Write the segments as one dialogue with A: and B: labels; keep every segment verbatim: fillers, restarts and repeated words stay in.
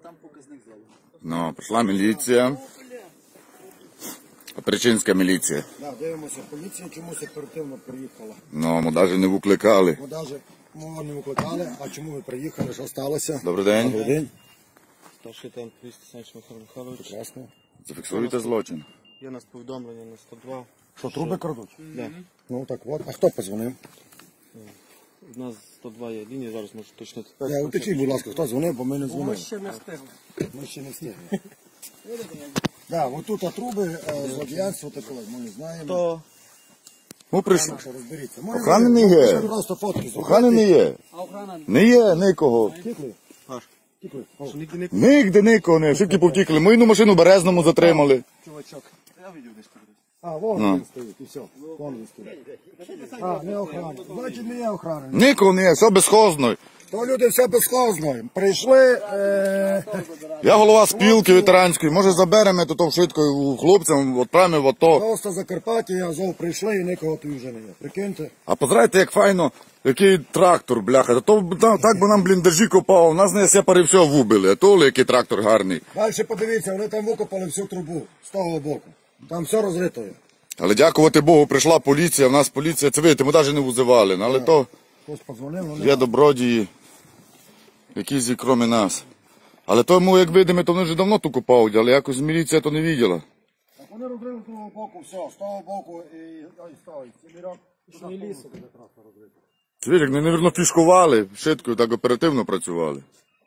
A: там показник залу.
B: Ну, прийшла міліція. Причинська міліція.
C: Да, дивимося, поліція чомусь оперативно приїхала.
B: Ну, ми навіть не викликали.
C: Ми навіть ми не викликали, а чому ви приїхали, що сталося?
B: Добрий день.
C: Добрий день.
D: Старший лейтенант поліції Санч Михайло Михайлович.
C: Прекрасно.
B: Зафіксуєте злочин.
D: Є у нас повідомлення на сто два.
C: Що, труби крадуть?
D: Да.
C: Ну так от. А хто позвонив?
D: У нас сто два є лінії, зараз можу точно.
C: Я уточніть, будь ласка, хто дзвонив, бо ми не дзвонили.
A: Ми ще не встигли.
C: Ми ще не встигли. Да, от тут а труби, злодіянство таке, ми не знаємо.
D: То
B: Ну, прийшли.
C: Що розберіться.
B: Охрани не є.
C: Просто фотки
B: Охрани не є.
A: А охрана?
B: Не є нікого.
C: Тікли?
D: Аж.
C: Тікли.
D: що ніде не
B: Нігде нікого не. Всі повтікли. Ми одну машину Березному затримали.
C: Чувачок.
D: я видів десь подивився.
C: А, вон
B: Ну.
C: він стоїть, і все. Вон він стоїть. А, не охрана. Значить, не є охрана.
B: Нікого не є, все безхозно.
C: То люди все безхозно. Прийшли, е...
B: Я голова спілки ветеранської. Може заберемо то швидко хлопцям, відправимо в АТО.
C: просто Закарпаття, Азов прийшли і нікого тут вже не є. Прикиньте.
B: А позирайте, як файно, який трактор, бляха. То, та- так би нам бліндажі копав, у нас не сепари все вубили, а то який трактор гарний.
C: Далі подивіться, вони там викопали всю трубу з того боку. Там все розрито є.
B: Але дякувати Богу, прийшла поліція, в нас поліція, це видите, ми навіть не визивали. Але то
C: Хтось подзвонив, вони...
B: є добродії, якісь і крім нас. Але тому, як видимо, то вони вже давно тут копають, але якось міліція то не виділа.
C: Так вони розрили з того боку, все, з того боку і, і з того. І мірок, і не лісу буде трактор розрити.
B: Свірик, вони, навірно, пішкували, швидко так оперативно працювали.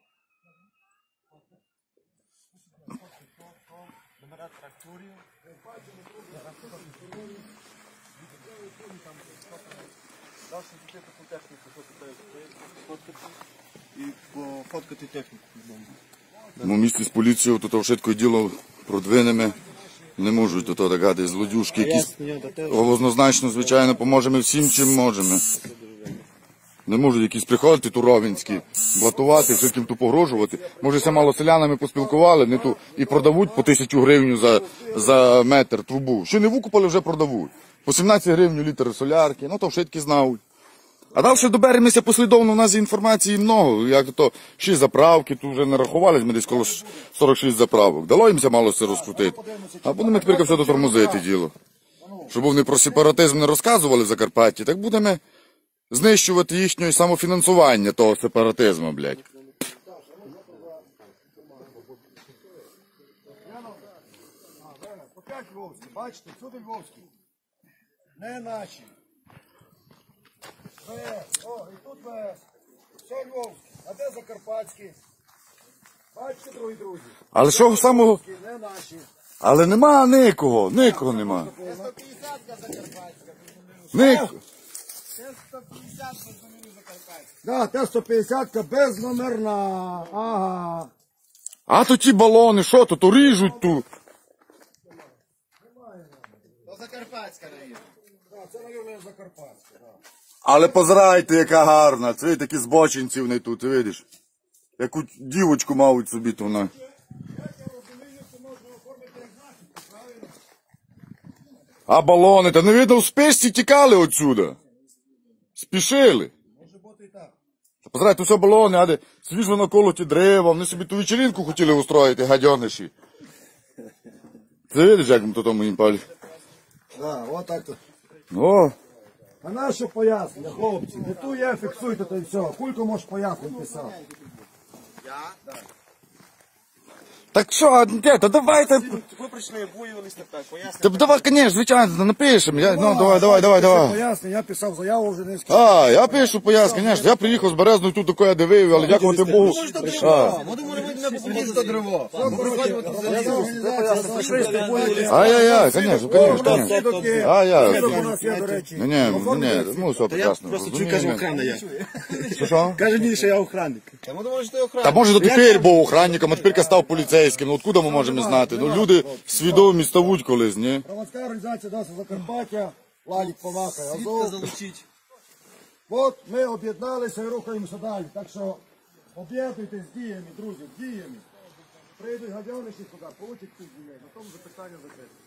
D: І пофоткати техніку.
B: Ми в місті з поліцією тут швидко діло продвинемо. Не можуть тут так гади злодюшки якісь. Однозначно, звичайно, поможемо всім, чим можемо. Не можуть якісь приходити туровинські, блатувати, всяким ту погрожувати. Може, все мало селянами поспілкували, не ту, і продавуть по тисячу гривень за, за метр трубу. Що не викупали, вже продавуть. По сімнадцять гривень літр солярки, ну то швидкі знають. А далі доберемося послідовно, у нас є інформації много, як то шість заправки, тут вже нарахували, ми десь коло сорок шість заправок. Дало їмся мало все розкрутити. А будемо тепер все дотормозити діло. Щоб вони про сепаратизм не розказували в Закарпатті, так будемо знищувати їхнє самофінансування того сепаратизму, блядь.
C: Опять Львовські, бачите, сюди Львовські. Не наші. ВС, о, і тут ВС. Все Львовські. А де Закарпатські? Бачите, другі друзі?
B: Але що самого...
C: Не наші.
B: Але нема нікого, нікого нема.
C: сто п'ятдесят Закарпатська.
B: Ніко.
C: сто п'ятдесят Закарпатська. Да, Т сто п'ятдесят безномерна. Ага.
B: А то ті балони, що то, то ріжуть тут.
C: То Закарпатська не є. Так, це, мабуть, Закарпатська, так.
B: Але позирайте, яка гарна. Це ви такі збочинці вони тут, ти видиш? Яку дівочку мають собі то вона. А балони, та не видно, в спешці тікали отсюда. Спішили.
C: Може бути і так.
B: Та позирайте, все балони, а де свіжо наколоті дерева, вони собі ту вечеринку хотіли устроїти, гадьониші. Ти видиш, як ми то тому їм палі?
C: Так, отак то.
B: О,
C: А наше пояснення, хлопці, не ту є, фіксуйте то і все. Кулько можеш пояснення писати.
B: так що, де, та давайте,
D: Ви прийшли, воювалися так, пояснити.
B: та давай, конечно, звичайно, напишемо. Я, ну, давай, давай, давай, давай.
C: Пояснення, я писав заяву вже не скажу.
B: А, я пишу пояс, звісно. Я приїхав з Березної тут таке я дивив, але дякувати Богу. А,
D: Ми думали, ви не побудете до дерево.
B: ай-яй-яй, звісно, звісно, звісно. А, я.
C: У нас є, до речі.
B: Ні, ні, ні, ну все прекрасно.
D: Просто чую, каже, охрана я.
B: Що, що?
D: Каже мені, що я охранник. Та ми думали, що ти охранник.
B: Та може до тепер був охранником, а тепер став поліцейським. Ну откуда ми можемо знати? Ну люди свідомі ставуть колись, ні?
C: Громадська організація «Доса Закарпаття», Ладік помахає, Азов.
D: залучить.
C: От ми об'єдналися і рухаємося далі. Так що об'єднуйтесь з діями, друзі, з діями. Прийдуть гадьониші сюди, получать ці дії. На тому запитання закрите.